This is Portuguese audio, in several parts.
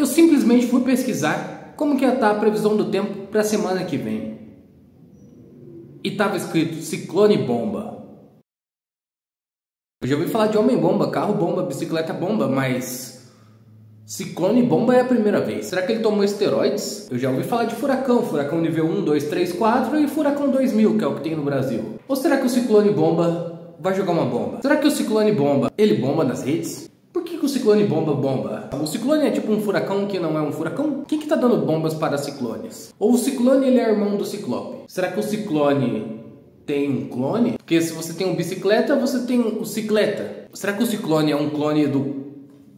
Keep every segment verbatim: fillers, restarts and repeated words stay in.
eu simplesmente fui pesquisar como que ia estar a previsão do tempo para a semana que vem. E estava escrito ciclone bomba. Eu já ouvi falar de homem bomba, carro bomba, bicicleta bomba, mas ciclone bomba é a primeira vez. Será que ele tomou esteroides? Eu já ouvi falar de furacão, furacão nível um, dois, três, quatro e furacão dois mil, que é o que tem no Brasil. Ou será que o ciclone bomba vai jogar uma bomba? Será que o ciclone bomba, ele bomba nas redes? Por que, que o ciclone bomba bomba? O ciclone é tipo um furacão que não é um furacão? Quem que tá dando bombas para ciclones? Ou o ciclone ele é irmão do ciclope? Será que o ciclone tem um clone? Porque se você tem um bicicleta, você tem o cicleta. Será que o ciclone é um clone do...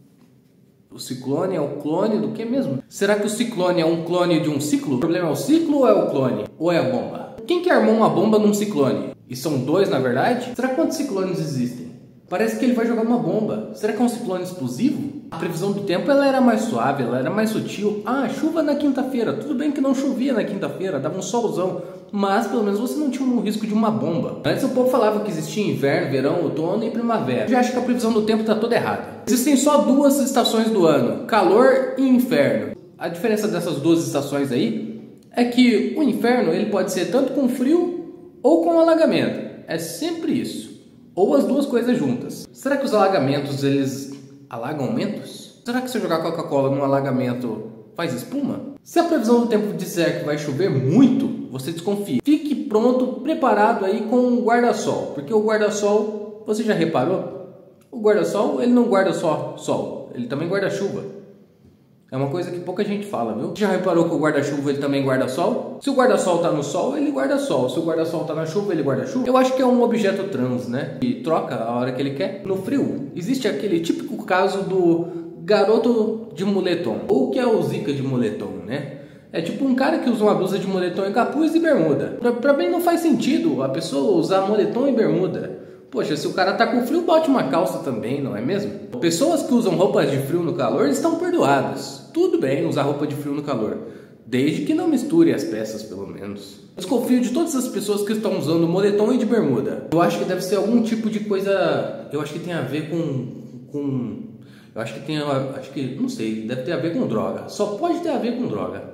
O ciclone é o clone do que mesmo? Será que o ciclone é um clone de um ciclo? O problema é o ciclo ou é o clone? Ou é a bomba? Quem que armou uma bomba num ciclone? E são dois na verdade? Será quantos ciclones existem? Parece que ele vai jogar uma bomba. Será que é um ciclone explosivo? A previsão do tempo ela era mais suave, ela era mais sutil. Ah, chuva na quinta-feira. Tudo bem que não chovia na quinta-feira, dava um solzão. Mas pelo menos você não tinha um risco de uma bomba. Antes o povo falava que existia inverno, verão, outono e primavera. Eu já acho que a previsão do tempo está toda errada. Existem só duas estações do ano, calor e inverno. A diferença dessas duas estações aí é que o inverno ele pode ser tanto com frio ou com alagamento. É sempre isso. Ou as duas coisas juntas. Será que os alagamentos, eles alagam mentos? Será que se eu jogar Coca-Cola num alagamento faz espuma? Se a previsão do tempo disser que vai chover muito, você desconfie. Fique pronto, preparado aí com um guarda-sol. Porque o guarda-sol, você já reparou? O guarda-sol, ele não guarda só sol, ele também guarda chuva. É uma coisa que pouca gente fala, viu? Já reparou que o guarda-chuva ele também guarda sol? Se o guarda-sol tá no sol, ele guarda sol. Se o guarda-sol tá na chuva, ele guarda chuva. Eu acho que é um objeto trans, né? E troca a hora que ele quer. No frio, existe aquele típico caso do garoto de moletom. Ou que é o zica de moletom, né? É tipo um cara que usa uma blusa de moletom e capuz e bermuda. Pra, pra mim não faz sentido a pessoa usar moletom e bermuda. Poxa, se o cara tá com frio, bote uma calça também, não é mesmo? Pessoas que usam roupas de frio no calor estão perdoadas. Tudo bem usar roupa de frio no calor, desde que não misture as peças, pelo menos. Desconfio de todas as pessoas que estão usando moletom e de bermuda. Eu acho que deve ser algum tipo de coisa... Eu acho que tem a ver com... com... Eu acho que tem... Acho que... Não sei, deve ter a ver com droga. Só pode ter a ver com droga.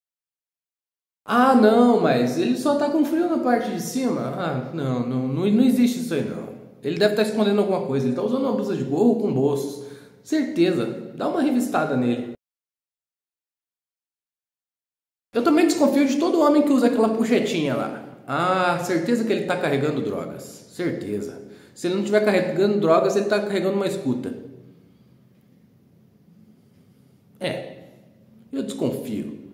Ah, não, mas ele só tá com frio na parte de cima? Ah, não, não, não, não existe isso aí não. Ele deve estar escondendo alguma coisa. Ele tá usando uma blusa de gorro com bolsos. Certeza. Dá uma revistada nele. Eu também desconfio de todo homem que usa aquela puxetinha lá. Ah, certeza que ele tá carregando drogas. Certeza. Se ele não estiver carregando drogas, ele tá carregando uma escuta. É, eu desconfio.